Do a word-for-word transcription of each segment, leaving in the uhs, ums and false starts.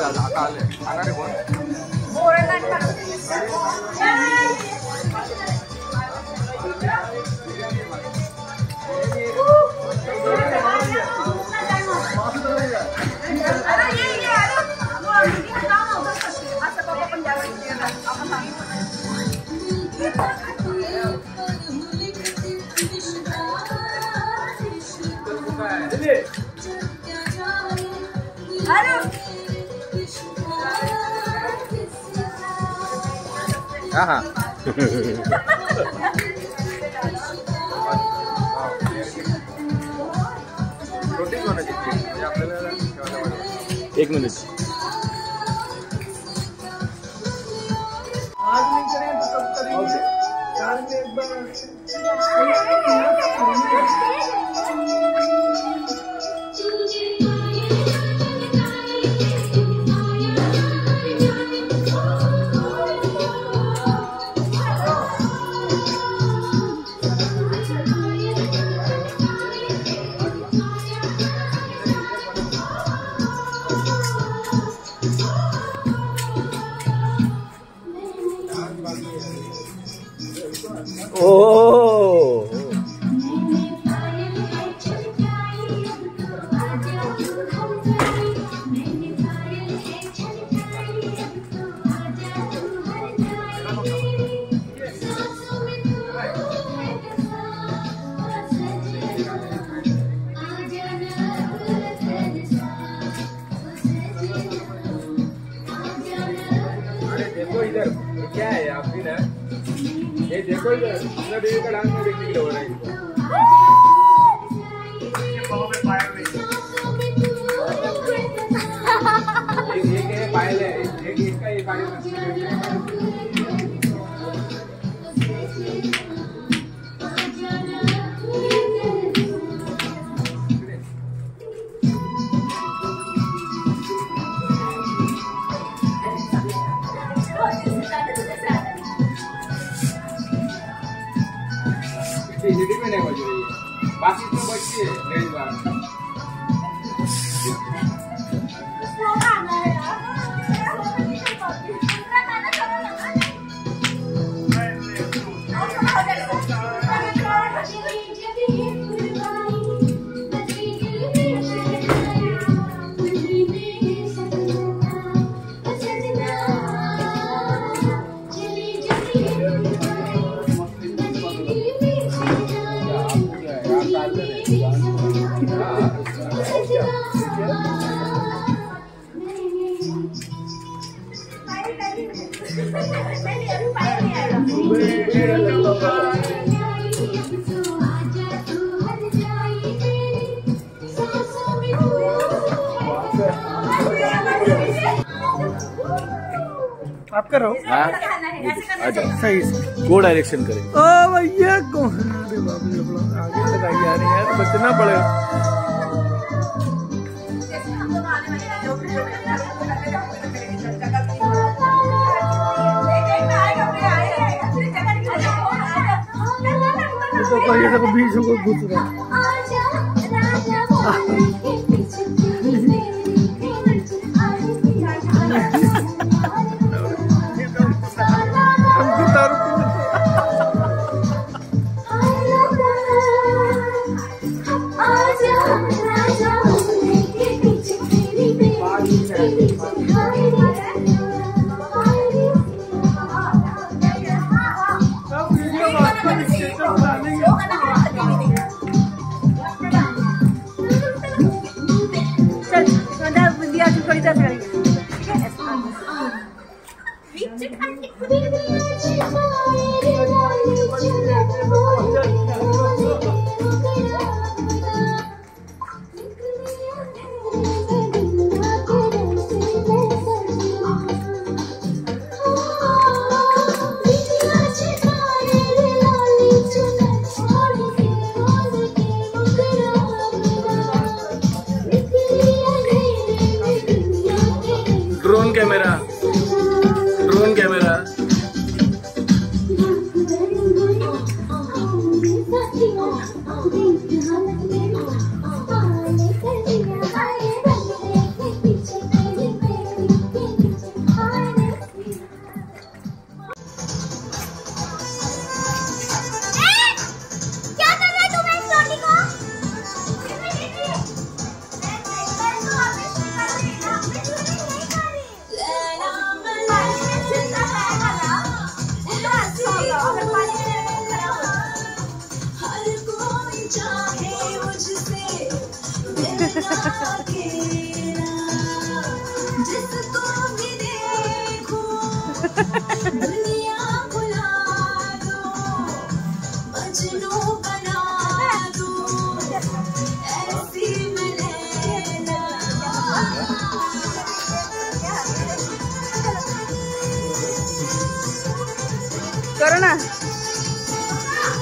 हाँ एक मिनट आज नहीं करें तो कब करेंगे? चार में एक बार इधर क्या है आप भी ना ये देखो इधर इधर बेबी का डांस में देखने के लिए हो रहा है इनको ये ये क्या पायल है एक इसका ये पायल में नहीं बज रही है बाकी तो बजती है डेढ़ बार आप करो सही से को डायरेक्शन करेंगे। ओ भैया कौन आगे लगाई जा रही है बचना पड़ेगा। तो कोई तो बीच में घुस रहा ड्रोन कैमरा ड्रोन कैमरा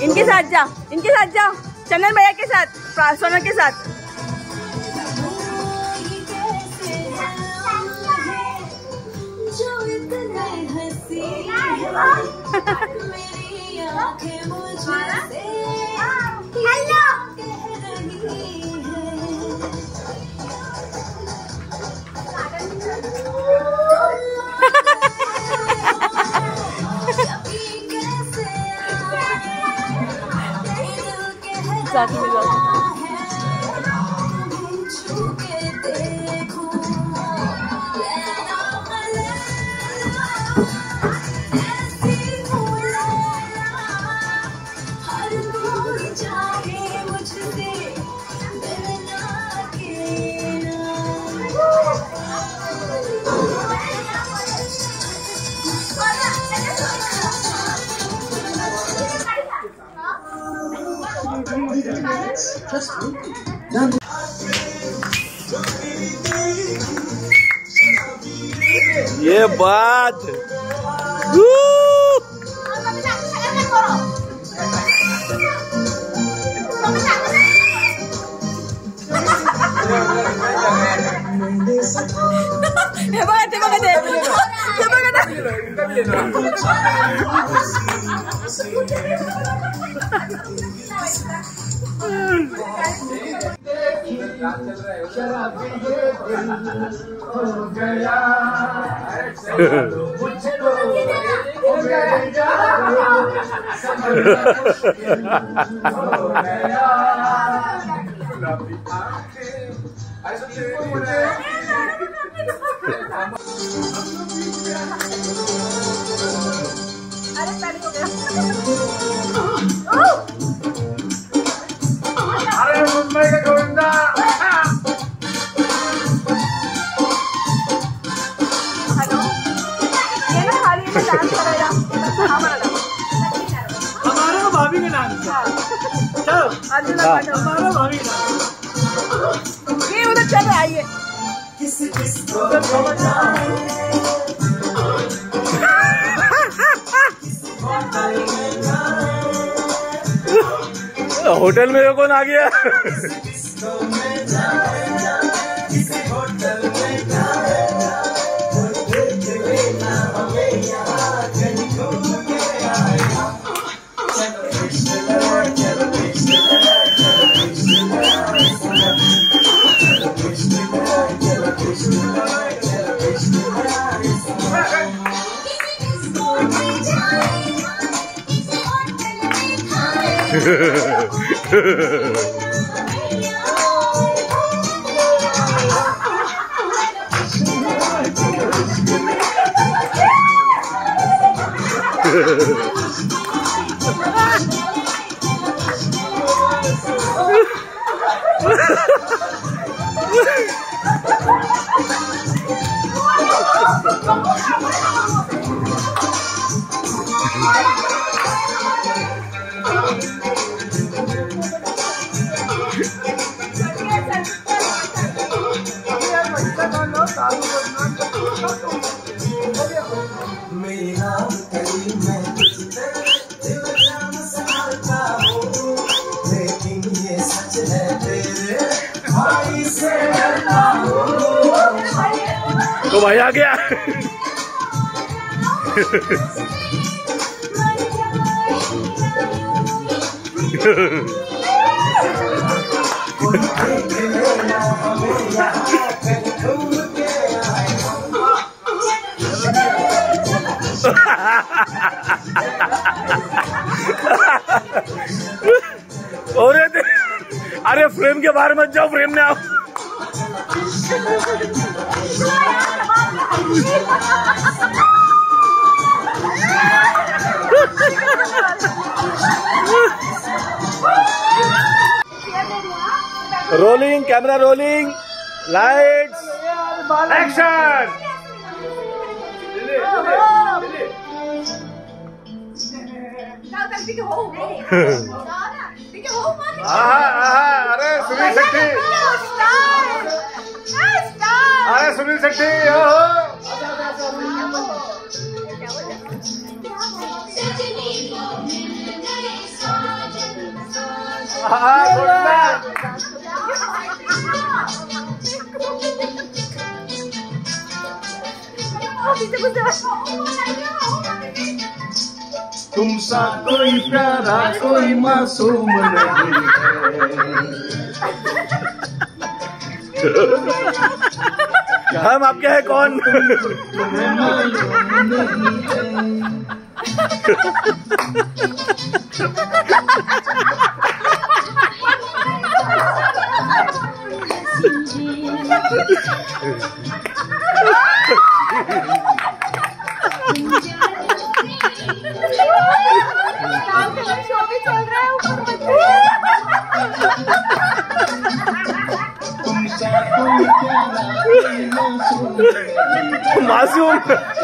इनके साथ जा, इनके साथ जाओ, चंदन भैया के साथ, सोनल के साथ। साथ में जाओ। ये बात हे बघा ते बघा ते हे बघा अरे मुंबई का गोविंदा हमारा भाभी का नाम चलो हमारा भाभी का नाम ये उधर चल रहा है। होटल में कौन आ गया? तो भाई आ गया। अरे अरे फ्रेम के बाहर मत जाओ, फ्रेम में आओ। Rolling camera, rolling lights, action. अरे सुनील शेट्टी, अरे सुनील शेट्टी हो। हाँ, घुटना। तुम सा कोई प्यारा कोई मासूम नहीं है। हम आपके हैं कौन? तुम्हें मालूम नहीं है। मासूम।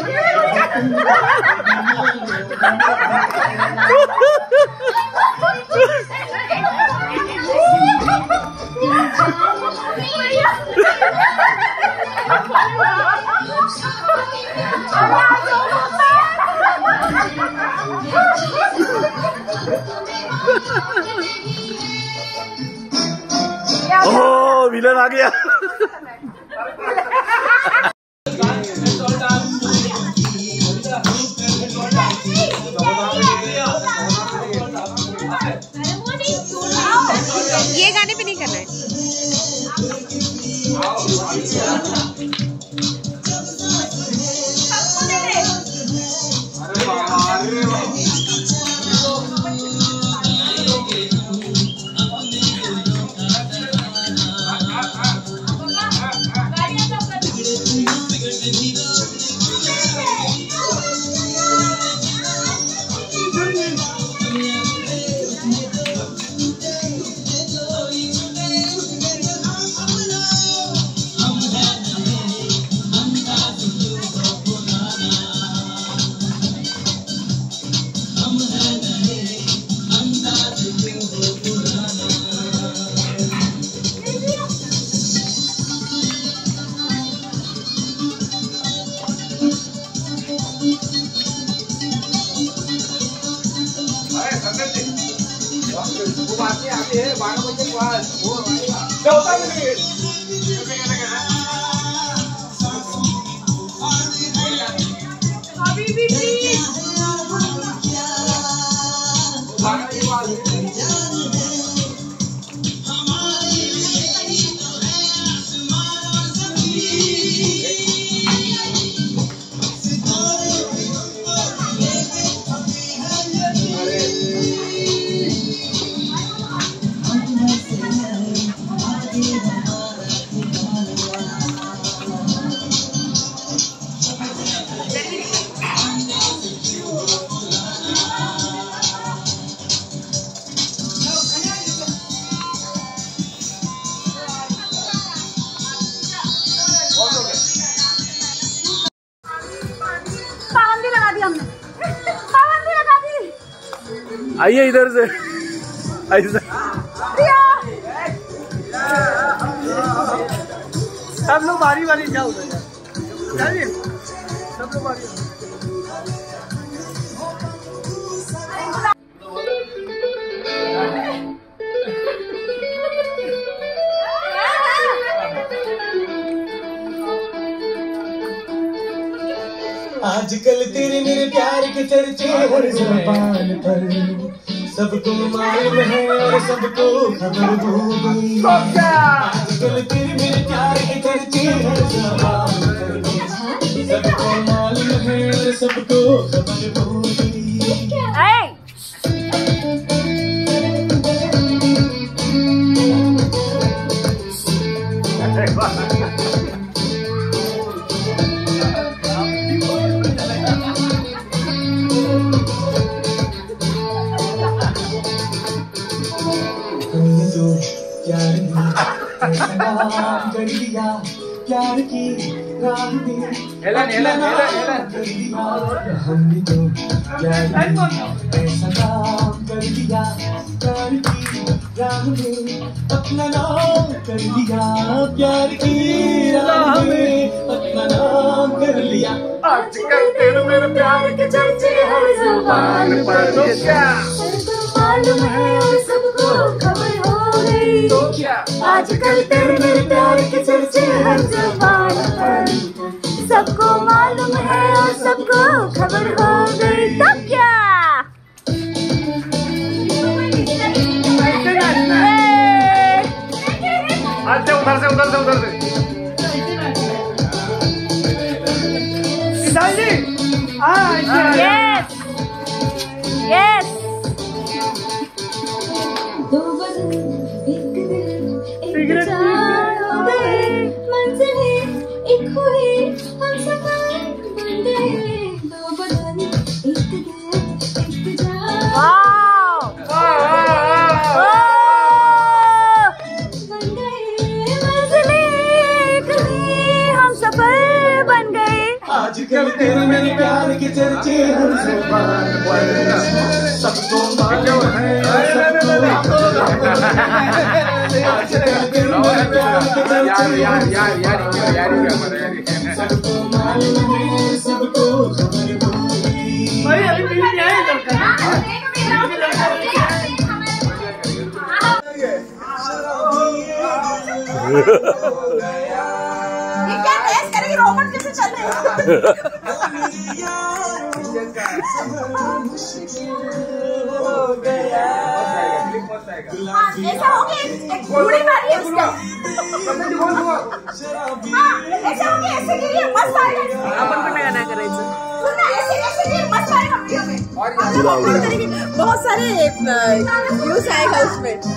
ओह, विलन आ गया। ये गाने पे नहीं करना है। आते हैं बारह बजे के बाद वो चौथा मिनट अभी भी प्लीज बारह बजे के बाद पाबंदी लगा दी हमने, पाबंदी लगा दी। आइए इधर से ऐसा सब लोग बारी बारी जाओ उधर चलिए सब लोग बारी आजकल तेरे मेरे प्यार के चर्चे हर ज़बान पर सबको मालूम है और सबको खबर हो गई। आजकल तेरे मेरे प्यार के चर्चे हर ज़बान पर सबको मालूम है और सबको खबर हो गई। कर दिया प्यार की राह में हेलन हेलन हेलन हेलन हमने तो प्यार में ऐसा काम कर दिया प्यार की राह में अपना नाम कर लिया प्यार की राह में अपना नाम कर लिया। आजकल तेरे मेरे प्यार के चर्चे हर ज़बान पर, क्या मालूम है और सबको खबर आजकल तेरे मेरे प्यार के चर्चे हर जुबान पर, सबको मालूम है और सबको खबर हो गई। तब क्या अच्छा उधर से उधर से उधर से विशाल जी। यस यस दो बदन एक दिल एक चार हो गए, मंजिलें एक हुई हम सफर बन गए। दो बदन एक दिल एक चार वाओ बन गए, मंजिलें एक हुई हम सफर बन गए। आजकल तेरे मेरे प्यार के चर्चे हर जुबान पर, सबको मालूम है यार यार यार यार यार सबको मालूम है, सबको खबर हो गई। भाई अभी मिल जाए लड़का। ये क्या बहस करेगी? रोबोट कैसे चल रहे हैं? हाँ, ऐसा हो गया एक घोड़ी मारी है उसका। हाँ, ऐसा हो गया ऐसे के लिए मस्त आएगा। अपन को गाना करायचं। सुनना ऐसे कैसे के मस्त आएगा वीडियो में। बहुत सारे व्यूज आएगा उसमें।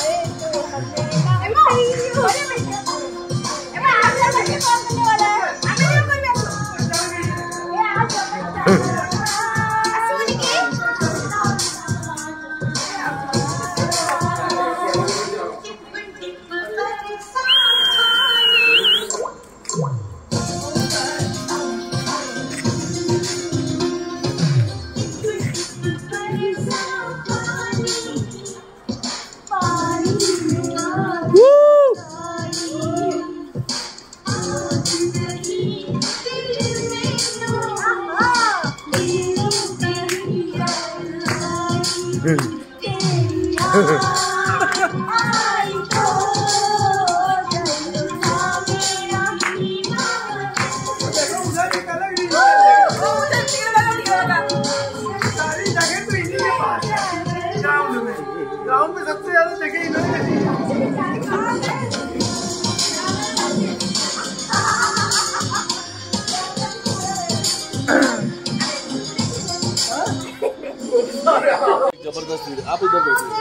ग्राउंड में सबसे ज्यादा जगह इन्होंने दी है। जबरदस्त आप इधर बैठिए।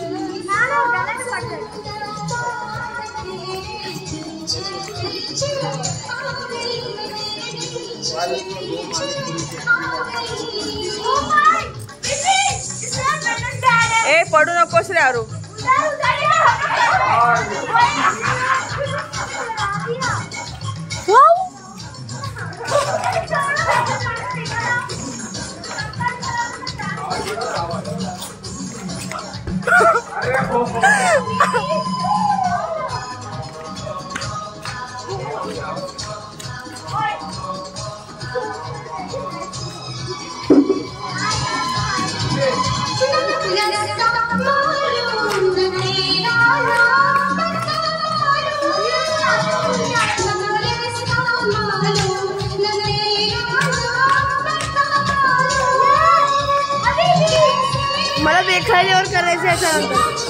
ए पडू नकोस रे आरू। मला देखायल्यावर करायचं याच्यानंतर